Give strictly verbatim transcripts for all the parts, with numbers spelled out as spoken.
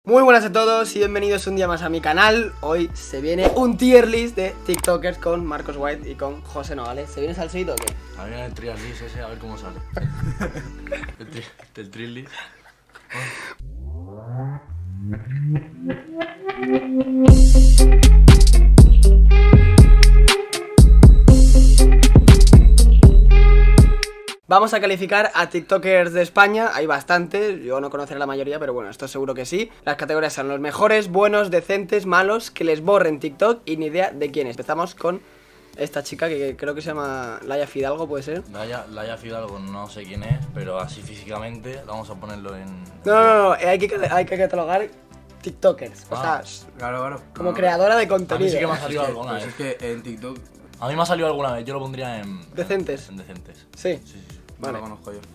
Muy buenas a todos y bienvenidos un día más a mi canal. Hoy se viene un tier list de TikTokers con Marcos White y con José Nogales. ¿Se viene salsito o qué? A ver el tier list ese, a ver cómo sale. el, tri el tier list. Oh. Vamos a calificar a TikTokers de España, hay bastantes, yo no conoceré la mayoría, pero bueno, esto seguro que sí. Las categorías son los mejores, buenos, decentes, malos, que les borren TikTok y ni idea de quién es. Empezamos con esta chica que creo que se llama Laia Fidalgo, ¿puede ser? Laia, Laia Fidalgo no sé quién es, pero así físicamente vamos a ponerlo en... No, no, no, hay que, hay que catalogar TikTokers, ah, o sea, claro, claro. como no, creadora de a contenido. mí sí que me ha salido es que, alguna pues vez. es que en TikTok A mí me ha salido alguna vez, yo lo pondría en... ¿Decentes? En, en decentes. Sí. Sí, sí, sí. Vale. no lo conozco yo.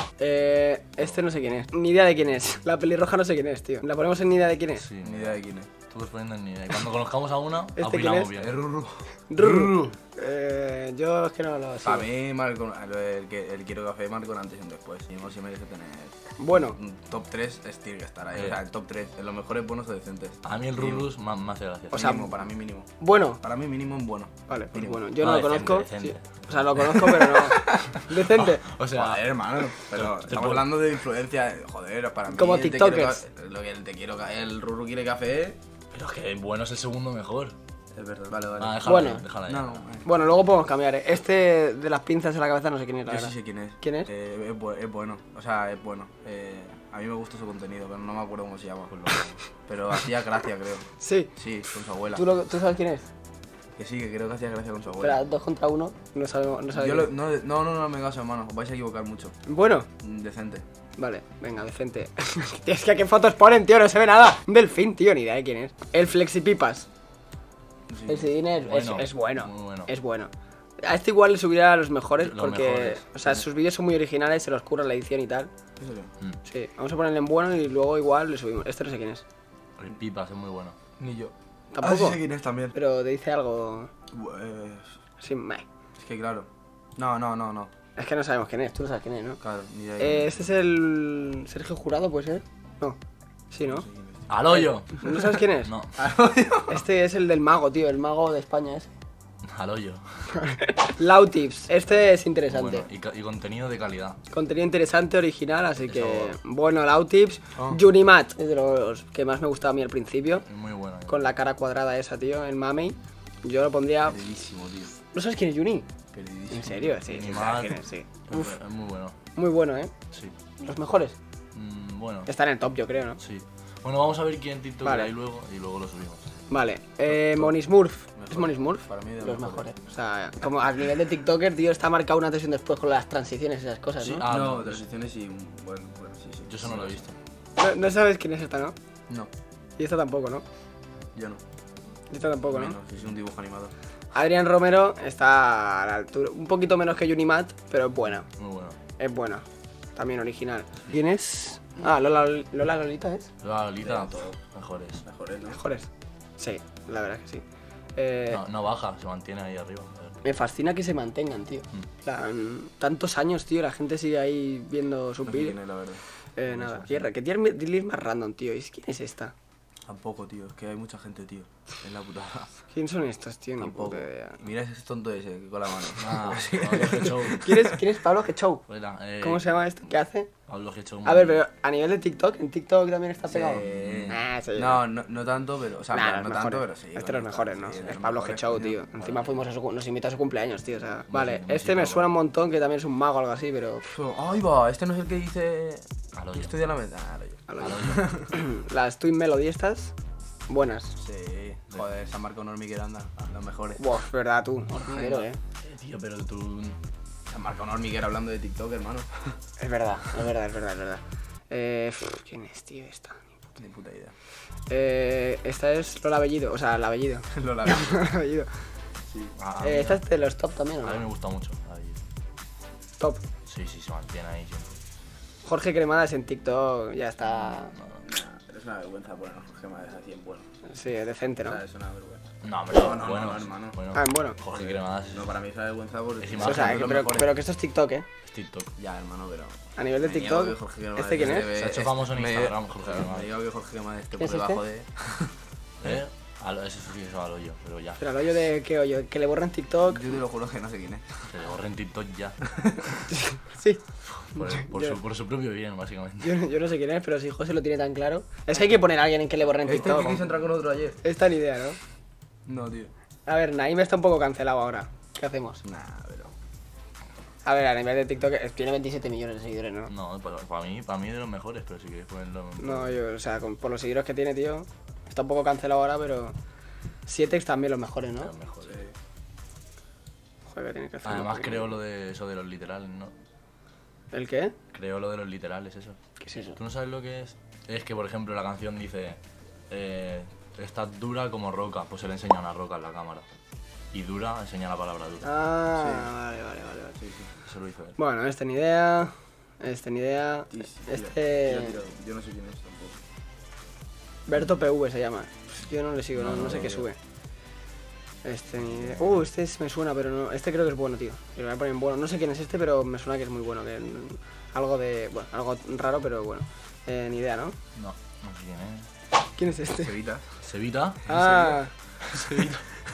Eh, este no sé quién es, ni idea de quién es. La pelirroja no sé quién es, tío. ¿La ponemos en ni idea de quién es? Sí, Ni idea de quién es. Tú vas poniendo en ni idea. Y cuando conozcamos a una, ¿Este opinamos quién bien. Es Ruru. Ruru. Eh, yo es que no lo sé. Para mí, Marco, el, que- el Quiero Café marcó un antes y un después. Y no se merece tener Bueno, un top tres, es tiene que estar ahí. Eh. O sea, el top tres, en los mejores buenos o decentes. A mí el Mínimo. Rurus más me hace gracia. O sea, Mínimo, para mí mínimo. bueno. Para mí mínimo en bueno. Vale, pues Mínimo. bueno, yo No, no, lo decente, conozco. decente. Sí. O sea, lo conozco, pero no. Decente. o sea, Joder, hermano, pero te estamos puedo- hablando de influencia. Joder, para mí. Como el Te Quiero tiktokers. Ca- Lo que el te quiero Ca- el Ruru quiere café. pero es que bueno es el segundo mejor. Es verdad, vale, vale. Ah, déjala Bueno. ahí, déjala ahí. no, no, Bueno, luego podemos cambiar. ¿eh? Este de las pinzas en la cabeza no sé quién es, la yo verdad. sí sé quién es. ¿Quién es? Eh, es, bu- es bueno, o sea, es bueno. Eh, a mí me gusta su contenido, pero no me acuerdo cómo se llama. Pero hacía gracia, creo. Sí. Sí, con su abuela. ¿Tú, lo- ¿Tú sabes quién es? Que sí, que creo que hacía gracia con su Espera, abuela. dos contra uno. No sabemos. No Yo sabemos. lo- no, no, no, no me caso, hermano. Os vais a equivocar mucho. Bueno, Mm, Decente. vale, venga, decente. Tío, es que qué fotos ponen, tío, no se ve nada. Un delfín, tío, ni idea de quién es. El Flexipipas. Sí. El Sidín es Bueno, es, es bueno. muy bueno. Es bueno. A este igual le subirá a los mejores Los porque, mejores. o sea, sus vídeos son muy originales, se los curra la edición y tal. ¿En serio? Mm. Sí, vamos a ponerle en bueno y luego igual le subimos. Este no sé quién es. El Pipas es muy bueno. Ni yo. Tampoco. Ah, sí sé quién es también. Pero te dice algo Pues, así, meh. es que claro. No, no, no, no. Es que no sabemos quién es, tú no sabes quién es, ¿no? Claro, ni idea. de Eh, quién este es el Sergio Jurado, ¿puede ser? No. Sí, ¿no? No sé quién es. ¡Al hoyo! ¿No sabes quién es? No, Este es el del mago, tío, el mago de España es. al hoyo. Lautips, este es interesante. Bueno, y, ca- y contenido de calidad. Contenido interesante, original, así Eso. que bueno, Lautips. Oh. Junimat, es de los que más me gustaba a mí al principio. Es muy bueno. Con la cara cuadrada esa, tío, el mami. Yo lo pondría... Queridísimo, tío. ¿No sabes quién es Juni? Queridísimo. ¿En serio? Sí, sí, Junimat. sabes quién es, sí. Es, Uf, es muy bueno. muy bueno, ¿eh? Sí. Los mejores. Mm, bueno, Está en el top, yo creo, ¿no? sí. Bueno, vamos a ver quién TikTok Vale. hay luego y luego lo subimos. Vale, eh, Top. Monismurf. Mejor. ¿Es Monismurf? Para mí de Los mejores. mejores. O sea, como a nivel de TikToker, tío, está marcado una antes y un después con las transiciones y esas cosas, Sí, ¿no? ah, no, no, transiciones y. Bueno, bueno, sí, sí. Yo eso no lo he visto. No, no sabes quién es esta, ¿no? No, Y esta tampoco, ¿no? yo no. Y esta tampoco, ¿no? Menos, si es un dibujo animado. Adrián Romero está a la altura, un poquito menos que Junimat, pero es buena. Muy bueno. Es buena. También original. ¿Quién es? Ah, Lola, Lola Lolita es. La Lolita, De todo. mejores. Mejores, ¿no? Mejores. Sí, la verdad que sí. Eh, No, no baja, se mantiene ahí arriba. A ver. Me fascina que se mantengan, tío. Mm. Plan, tantos años, tío, la gente sigue ahí viendo sus No sé vídeos. quién es, la verdad. Eh, nada, tierra, que tiene tier más random, tío. ¿Y quién es esta? Tampoco, tío. Es que hay mucha gente, tío. Es la putada. ¿Quién son estos, tío? Ni Tampoco. puta idea. Mira ese tonto ese con la mano. Ah, Pablo G-Show. ¿Quién es, ¿Quién es Pablo G-Show? Fuera, eh, ¿Cómo se llama esto? ¿Qué hace? Pablo G-Show. A ver, pero a nivel de TikTok, ¿en TikTok también está pegado? Sí. Ah, sí. No, no, no tanto, pero. O sea, Nah, no, los no tanto, mejores. pero sí. Es de los coño, mejores, sí, ¿no? de Es los Pablo mejores, G-Show, coño. tío. Encima fuimos a su, nos invitó a su cumpleaños, tío. O sea, vale, sí, este me sí, suena un Pablo. montón, que también es un mago o algo así, pero... Ahí va, este no es el que dice. Al hoyo. Estudia la meta. Ah, al hoyo. a lo- Al hoyo. Las Twin Melody estas, buenas. Sí, joder, San Marco Normi que anda, los mejores. Buah, es verdad, tú. Hormiguero, eh. Eh, tío, pero tú. San Marco Normi que era hablando de TikTok, hermano. Es verdad, es verdad, es verdad, es verdad. Eh, pff, ¿quién es, tío, esta? Ni puta idea. Eh, esta es Lola Bellido, o sea, la Bellido. Lola. Lola Bellido. Sí. Ah, Eh, mira. esta es de los top también, ¿o A mí me no? gusta mucho. Ahí. Top. Sí, sí, se mantiene ahí siempre. Jorge Cremades en TikTok ya está... No, no, Es una vergüenza poner a Jorge Cremades así en bueno. Sí, es decente, ¿no? O sea, es una vergüenza. No, hombre, No, no, bueno, no, hermano. bueno. Ah, bueno. Jorge Cremades No, para mí es una vergüenza porque Es es imagen. O sea, de que- los pero, mejores. pero que esto es TikTok, ¿eh? es TikTok. Ya, hermano, pero... A nivel de me niego TikTok, que Jorge Cremades ¿este quién es? esté- Se ha hecho famoso en me- Instagram, Jorge Me Cremades. digo que Jorge Cremades esté ¿Qué por es debajo este? de... ¿Eh? A lo- Eso sí, eso a lo yo, pero ya. Pero al hoyo de qué hoyo, que le borren TikTok. Yo te lo juro que no sé quién es. Se le borren TikTok ya. Sí. Por, por, Yo- su, por su propio bien, básicamente. Yo, yo no sé quién es, pero si José lo tiene tan claro. Es que hay que poner a alguien en que le borren Este TikTok. que quiso entrar con otro ayer. Esta ni idea, ¿no? No, tío. A ver, Naim está un poco cancelado ahora. ¿Qué hacemos? Nah, pero... A ver, a nivel de TikTok eh, tiene veintisiete millones de seguidores, ¿no? No, para, para mí, para mí de los mejores, pero si quieres ponerlo. No, yo, o sea, con- por los seguidores que tiene, tío. Está un poco cancelado ahora, pero. Sietex también los mejores, de ¿no? los mejores. Joder, tiene que hacer. Además creo lo de eso de los literales, ¿no? ¿El qué? Creo lo de los literales, eso. ¿Qué es eso? ¿Tú no sabes lo que es? Es que, por ejemplo, la canción dice, eh, está dura como roca, pues se le enseña una roca en la cámara. Y dura enseña la palabra dura. Ah, Sí. vale, vale, vale, vale. Sí, sí. Eso lo hizo él. Bueno, este ni idea. Este ni idea. Sí, sí, Este. yo- yo- Yo no sé quién es tampoco. Berto P V se llama. Yo no le sigo, no, No, no no sé lo qué veo. sube. Este ni idea. Uh, este es- me suena, pero no. Este creo que es bueno, tío. Y lo voy a poner en bueno. No sé quién es este, pero me suena que es muy bueno. Que algo de. Bueno, algo raro, pero bueno. Eh, ni idea, ¿no? No, no sé quién es. ¿Quién es este? Sevita. ¿Sevita? Ah, Sevita.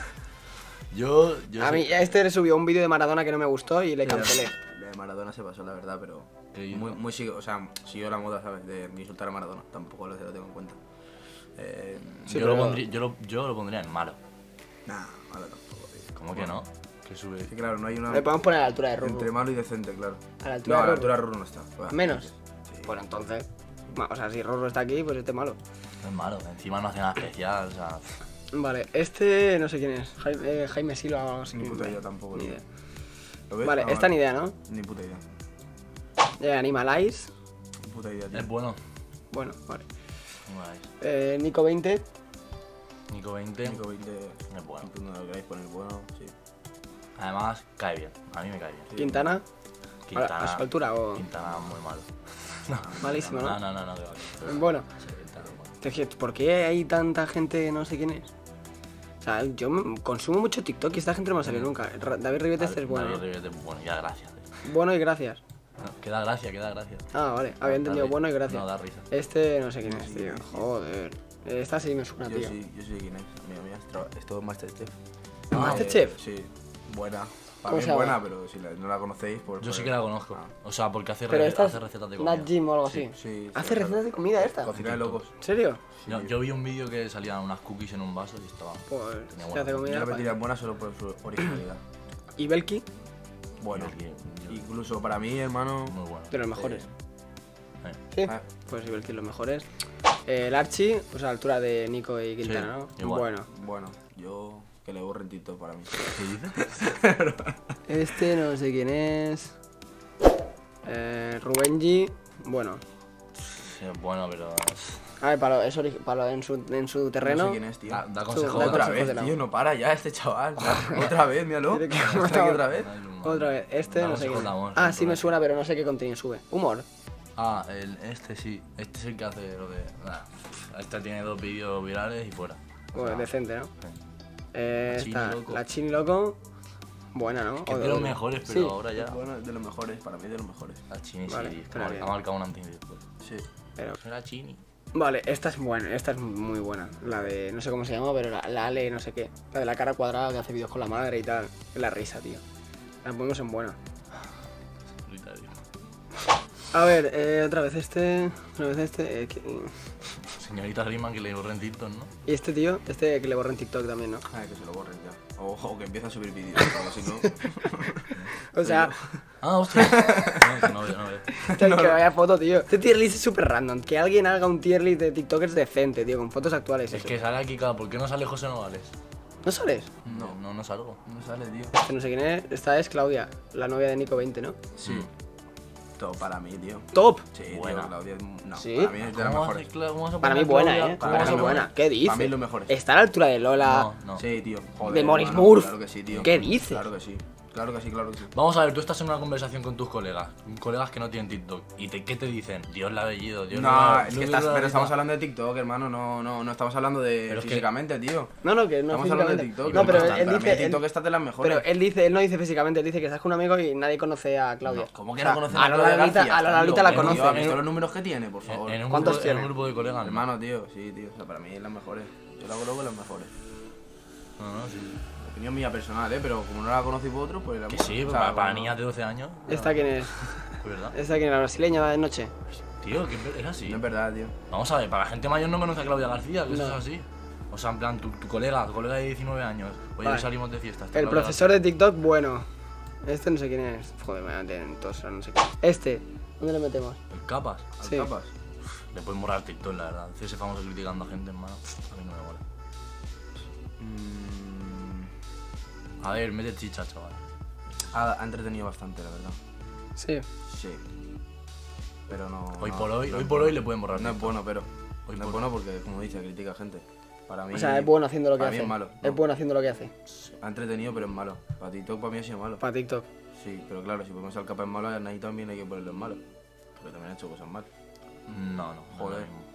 Yo, yo a sé- mí a este le subió un vídeo de Maradona que no me gustó y le cancelé. La de Maradona se pasó, la verdad, pero... ¿Qué hizo? Muy, muy sigo, o sea, siguió la moda, ¿sabes? De insultar a Maradona. Tampoco lo, lo tengo en cuenta. Eh, Sí, yo, pero- lo pondría, yo, lo, yo lo pondría en malo. nah, malo tampoco, tío. ¿Cómo que no? Que sube. Es que claro, no hay una... Le podemos poner a la altura de Ruru. Entre malo y decente, claro. A la altura No, de a la Ruru. altura de Ruru no está. Va. ¿Menos? Sí. Bueno, entonces. ma- O sea, si Rorro está aquí, pues este es malo. Es malo. Encima no hace nada especial, o sea. Vale, este no sé quién es. Jaime, eh, Jaime Silo o algo así. Ni puta idea tampoco. Ni tío. idea. ¿Lo ves? Vale, Ah, esta ni idea, ¿no? Ni puta idea. Eh, Animalize. Ni puta idea, tío. Es bueno. Bueno, vale. ¿Cómo veis? Eh, Nico veinte. Nico veinte. Nico veinte... Es bueno. Tú no lo queráis poner bueno, sí. Además, cae bien. A mí me cae bien. Sí. Quintana. Quintana. ¿A su altura o...? Quintana muy malo. Malísimo, No, ¿no? no, no, no, que va. Bueno. Sí, Quintana es bueno. Es que, ¿por qué hay tanta gente que no sé quién es? O sea, yo me- consumo mucho TikTok y esta gente no me ha salido nunca. Ra- David Ribetes es bueno. David ¿no? Rivete es bueno, y da gracia. tío. Bueno y gracias. No, que da gracia, que da gracia. Ah, vale. Había entendido Da ri- bueno y gracias. No, da risa. Este no sé quién es, Sí, tío. sí, sí. Joder. Esta sí me suena, Yo tío. sí, yo sé quién es. Mira, mira, es tra- es todo Masterchef. Ah, ¿Masterchef? Sí, buena. Para ¿Cómo mí se es llama? buena, pero si la- no la conocéis, pues... Yo sí pues- que la conozco. Ah. O sea, porque hace, Pero re- esta hace es recetas de comida. Nat Gym o algo así. Sí, sí, ¿Hace claro. recetas de comida esta? Cocina de locos. ¿En serio? Yo, yo vi un vídeo que salían unas cookies en un vaso y estaba. Pues Tenía se buena hace Yo comida. la metería buena solo por su originalidad. ¿Y Belki? Bueno, Yo- yo- incluso para mí, hermano... Muy bueno. De los mejores. Eh, Sí. Ah, Pues Belki los mejores. Eh, el Archie, pues a la altura de Nico y Quintana, Sí, ¿no? igual. Bueno. bueno, yo... Que le borren TikTok para mí. ¿Qué dices? Este no sé quién es. Eh, Rubenji. Bueno. Sí, bueno, pero. A ver, para, lo- es ori- para lo- en, su, en su terreno. No sé quién es, tío. Da, da Su- consejos. da Otra consejos de vez, la- tío, no para ya este chaval. Otra vez, míralo. Tiene que- Está aquí otra vez. Otra vez. Este Da no sé consejos quién de es. amor, Ah, sin sí me problema. suena, pero no sé qué contenido sube. Humor. Ah, el, este sí. Este es el que hace lo de. Nah, este tiene dos vídeos virales y fuera. O Pues sea, decente, ¿no? sí. Eh, La Chini esta, Loco. la Chini Loco. Buena, ¿no? Que O es de los mejores, pero Sí, ahora ya. Bueno, de los mejores, para mí de los mejores. La Chini Vale, sí. espera Ha que- ha marcado un antes y después. Sí. pero- Soy la Chini. Vale, esta es buena, esta es muy buena. La de, no sé cómo se llama, pero la, la Ale, no sé qué. La de la cara cuadrada que hace vídeos con la madre y tal. Es la risa, tío. La ponemos en buena. Solitario. A ver, eh, otra vez este, otra vez este. eh, que- Señorita Riemann que le borren TikTok, ¿no? y este tío, este que le borren TikTok también, ¿no? Ay, que se lo borren ya. O, o que empiece a subir vídeos, o si no... O sea, Ah, hostia. No, que no veo, no veo. hostia, que vaya foto, tío. Este tier list es súper random. Que alguien haga un tier list de TikTokers decente, tío, con fotos actuales. Es eso. que sale aquí cada. ¿Por qué no sale José Novales? ¿No sales? No, no, no salgo. No sale, tío. Este no sé quién es. Esta es Claudia, la novia de Nico veinte, ¿no? Sí. Todo para mí, tío. Top. Sí, Buena. tío, Claudia... No, ¿Sí? para mí es de las ¿Cómo vas a mejores. cla- cómo vas a Para mí poner buena, Claudia? ¿eh? Para ¿Cómo mí va a ser lo buena? mejor. ¿Qué dices? Para mí lo mejor. Está a la altura de Lola, No, no. Sí, tío. Joder, de Morris hermano, Murph. Claro que sí, tío. ¿Qué dices? Claro que sí. Claro que sí, claro que sí. Vamos a ver, tú estás en una conversación con tus colegas, colegas que no tienen TikTok, y te, ¿qué te dicen? Dios la ha bellido, Dios No, la ha es que estás, pero estamos hablando de TikTok, hermano, no, no, no estamos hablando de Pero es que- físicamente, tío. No, no, que no Estamos hablando de físicamente. TikTok. No, pero está- él para mí dice... TikTok él- está de las mejores. Pero él dice, él no dice físicamente, él dice que estás con un amigo y nadie conoce a Claudia. No, ¿cómo que O sea, no conoce a Lola Lalita, a Lola Lalita la conoce. ¿Has visto los números que tiene, por favor? En, en un ¿Cuántos grupo, tiene? en un grupo de colegas, ¿no? Hermano, tío, sí, tío. O sea, para mí es las mejores. Yo la coloco en las mejores. No, no, sí. Opinión mía personal, ¿eh? Pero como no la conocí por otro, pues la Que sí, o sea, para, para bueno, niñas de doce años. ¿Esta quién es? Es verdad. ¿Esta quién es? ¿La brasileña de noche? Tío, que es así. No es verdad, tío. Vamos a ver, para la gente mayor no conoce a Claudia García, que eso No. es así. O sea, en plan, tu, tu colega, tu colega de diecinueve años. Oye, Vale. salimos de fiesta. está El Claudia profesor de TikTok, bueno. Este no sé quién es. Joder, me van a tener todos, no sé quién. Este, ¿dónde lo metemos? García. El capas. Al Sí. capas. Le pueden borrar TikTok, la verdad. Ese famoso criticando a gente, hermano. A mí no me mola. Mm, A ver, mete chicha, chaval. ha, ha entretenido bastante, la verdad. Sí. Sí. Pero no. Hoy no- por hoy, no hoy es por bueno. hoy le pueden borrar No es TikTok. bueno, pero. Hoy no es por- bueno porque, como dice, critica a gente. Para mí. O sea, es bueno haciendo lo que para mí hace. es malo. Es No. bueno haciendo lo que hace. Ha entretenido, pero es malo. Para TikTok, para mí ha sido malo. Para TikTok. Sí, pero claro, si ponemos al capa en malo, ahí también hay que ponerlo en malo. Porque también ha hecho cosas mal. No, no, Joder. no.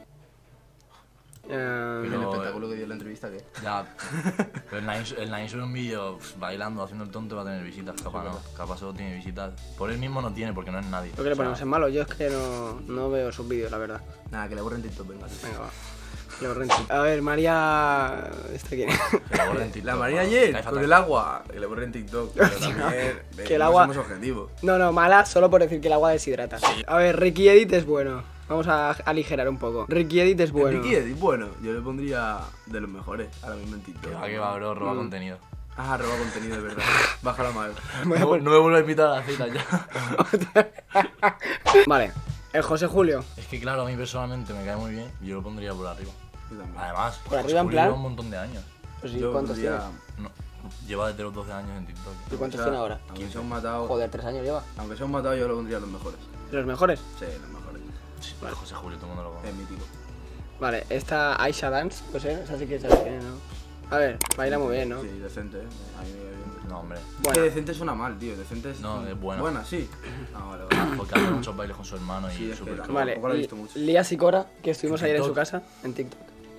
Eh, ¿Y Pero- el espectáculo que dio en la entrevista qué? Ya. Pero el Nine, el Nine sube un vídeo pf, bailando, haciendo el tonto, va a tener visitas. Capaz no. Capaz solo tiene visitas. Por él mismo no tiene, porque no es nadie. ¿Por qué le O sea, ponemos en malo? Yo es que no, no veo sus vídeos, la verdad. Nada, que le borren TikTok, venga. Venga, va. Le borré en TikTok. A ver, María... ¿Esta quién es? que la borren en TikTok, La María ¿no? ayer, Cae con fatal. el agua, que le borren TikTok. Pero también, Que el no agua- somos objetivos. No, no, mala solo por decir que el agua deshidrata. A ver, Ricky Edit es bueno. Vamos a aligerar un poco. Ricky Edit es bueno. Ricky Edit, bueno, yo le pondría de los mejores ahora mismo en TikTok. Que va, que va, bro, roba Mm. contenido. Ah, roba contenido, de verdad. Bájala mal. Voy a No, pon- no me vuelvo a invitar a la cita ya. Vale, el José Julio. Es que claro, a mí personalmente me cae muy bien y yo lo pondría por arriba. Yo también. Además, Por José arriba, en Julio plan- lleva un montón de años. Pues sí, Yo ¿cuántos pondría- tiene? No, lleva desde los doce años en TikTok. ¿Y cuántos o sea, tiene ahora? Aunque se han matado. Joder, tres años lleva. Aunque se han matado, yo lo pondría los mejores. ¿Los mejores? Sí, los mejores. Sí, pero José Julio, todo el mundo lo conoce. Es mítico. Vale, esta Aisha Dance, pues eh, esa sí que sabes quién es, ¿no? A ver, baila muy bien, ¿no? Sí, decente, ¿eh? A mí me cae bien. No, hombre. Es Bueno, que decente suena mal, tío. Decente es. No, es buena. Buena, sí. Ah, vale, vale. Porque hace muchos bailes con su hermano y Sí, es súper que- chulo. vale. tampoco la he Li- visto mucho. Lía Sicora, que estuvimos ¿En ayer en su TikTok? casa, en TikTok.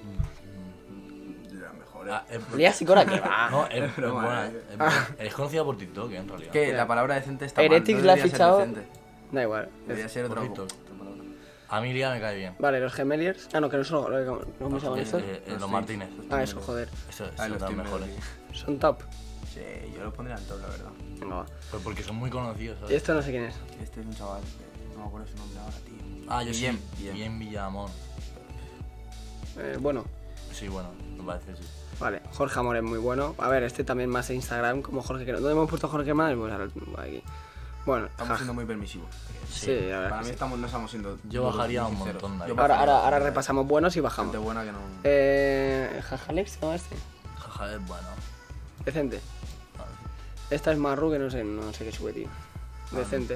De las mejores. Ah, es- Lía Sicora, que va. No, es, es broma, buena. eh. Es, buena. Es conocida por TikTok, eh, en realidad. Que la palabra decente está Heretics mal. No la ha debería ser fichado. decente. Da igual. Debería ser por otra TikTok. otra palabra. A mí Lía me cae bien. Vale, los Gemeliers. Ah, no, que no son los. ¿Cómo se llaman Eh, estos? eh, eh, Los los sí. Martínez. Ah, eso, joder. Eso, Ah, son los los Team mejores. Melody. Son top. Sí, yo los pondría en top, la verdad. Venga, va. Pues porque son muy conocidos, Y ¿sabes? esto no sé quién es. Este es un chaval, que no me acuerdo su nombre ahora, tío. Ah, yo sí. Guillem, Guillem. Guillem Villamón. Eh, bueno, Sí, bueno, me parece, sí. vale. Jorge Amor es muy bueno. A ver, este también más en Instagram, como Jorge. ¿Dónde hemos puesto Jorge más? Pues ahora, aquí. Bueno, Estamos ja, siendo muy permisivos. sí, la verdad. Para que mí sí. estamos, no estamos siendo. Yo duros, bajaría muy un sinceros. montón de ahí. Yo Ahora, bajaría ahora, ahora bastante. repasamos buenos y bajamos. Gente buena que no. Eh, Jajalex, ¿no? Este. Jaja, es bueno. Decente. Esta es Marru, que no sé, no sé qué sube, tío. Decente.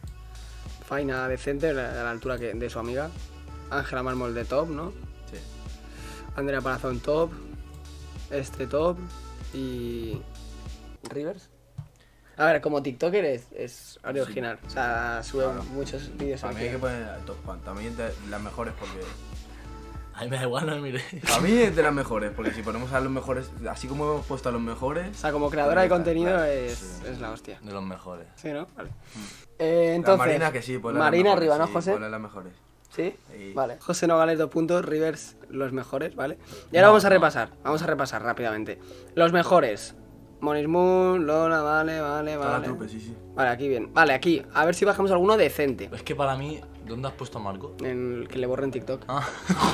Faina decente, a la, a la altura que, de su amiga. Ángela Mármol de top, ¿no? Sí. Andrea Palazón top. Este top. Y. Rivers. A ver, como TikToker es, es original. O sea, sube Claro. muchos vídeos Para en mí hay que que- poner al top one. También de las mejores porque. A mí me da igual, no miré. A mí es de las mejores, porque si ponemos a los mejores, así como hemos puesto a los O mejores. sea, como creadora de Correcta, contenido claro, es, sí. es la hostia. De los mejores. Sí, ¿no? Vale. Eh, entonces. la Marina que sí, ponle las Marina mejores, arriba, ¿no, sí, José? ponle las mejores. ¿Sí? Sí. Vale. José Nogales, dos puntos. Rivers, los mejores, ¿vale? Y ahora No, vamos a no. repasar. Vamos a repasar rápidamente. Los mejores. Moniz Moon, Lola, vale, vale, Toda la vale. trupe, sí, sí. Vale, aquí bien. Vale, aquí. A ver si bajamos alguno decente. Es que para mí, ¿dónde has puesto a Marco? En el que le borren TikTok. Ah,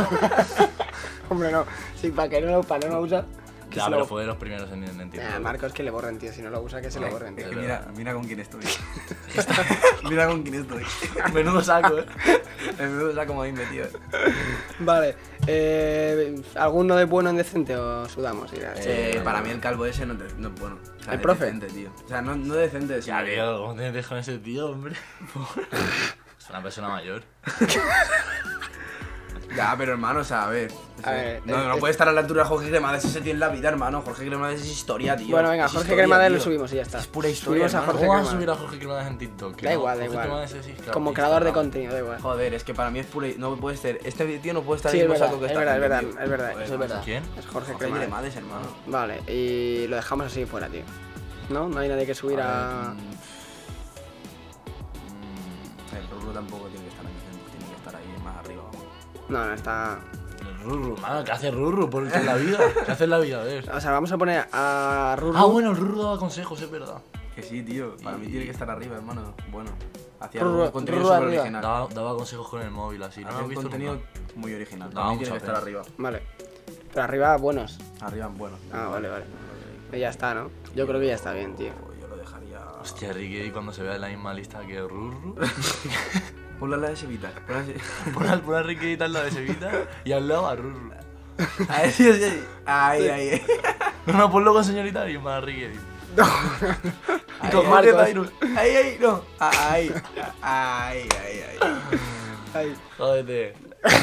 Hombre, no. Sí, para que no lo, para no lo usa. Que ya, se pero lo... fue de los primeros en, en TikTok. Nah, Marcos, que le borren, tío. Si no lo usa, que se lo borren, Es tío. que Es mira, verdad. mira con quién estoy. Mira con quién estoy. Menudo saco, eh. El menudo saco como ahí metido. Vale. Eh, ¿Alguno de bueno en decente o sudamos? Y ya, sí. Eh, para mí el calvo ese no, te- no es bueno. O sea, ¿El es profe? decente, tío. O sea, no, no decente, Ya, sino que- tío, ¿cómo te dejan ese tío, hombre? Es una persona mayor. Ya, pero hermano, o sea, a ver. A ver, no, eh, no eh. puede estar a la altura de Jorge Cremades, ese tío en la vida, hermano. Jorge Cremades es historia, tío. Bueno, venga, Es Jorge historia, Cremades lo tío. subimos y ya está. Es pura historia, Subimos a hermano. Jorge ¿Cómo vas a Cremades. subir a Jorge Cremades en TikTok? Que Da no, igual, da Jorge igual. Cremades es Instagram, Como creador de Instagram. contenido, da igual. Joder, es que para mí es pura. No puede ser. Este tío no puede estar Sí, en el es mismo verdad, saco que es esta verdad, es gente, verdad, tío. es verdad, Joder, eso es verdad. ¿Quién? Es Jorge Jorge Cremades. Cremades, hermano. Vale, y lo dejamos así fuera, tío. ¿No? No hay nadie que subir a... A ver, mm, mm, El Rurro tampoco tiene que estar ahí, tiene que estar ahí más arriba. No, no está... El Rurru, mano, ¿qué hace Rurru por en la vida? ¿Qué hace en la vida? A ver. O sea, vamos a poner a Ruru... Ah, bueno, el Rurru daba consejos, es verdad. Que sí, tío. Para mí tiene que estar arriba, hermano. Bueno, hacía Rurro- un contenido Rurro súper arriba. original. Daba, daba consejos con el móvil así. ¿No lo Hacía has un visto contenido nunca? muy original. Daba Para mí tiene mucha que estar pena. arriba. Vale. Pero arriba, buenos. Arriba, bueno. Ah, vale, vale. Y ya está, ¿no? Yo creo que ya está bien, tío. Yo lo dejaría. Hostia, Ricky, cuando se vea en la misma lista que Rurru. Ponla la de Sevita. Ponla de Pon al pon a Ricky al lado de Sevita y al lado a Rurru. Ahí, sí, sí. Ahí, ahí. No, no, ponlo con señorita y más a Ricky. Y Ahí, con ahí, Marcos. Ahí, ahí, no. Ahí, ahí, ahí, ahí. Ahí. Jódete.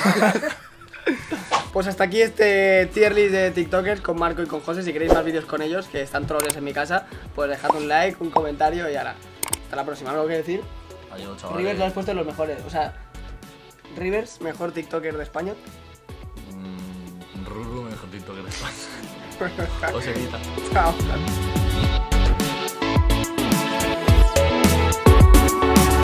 Pues hasta aquí este tier list de TikTokers con Marco y con José. Si queréis más vídeos con ellos, que están todos los días en mi casa, pues dejad un like, un comentario y ahora. Hasta la próxima. ¿Algo que decir? Adiós, chavales. Rivers lo has puesto en los mejores. O sea, Rivers, mejor TikToker de España. Mm, Rurru, mejor TikToker de España. O Sevita. Chao.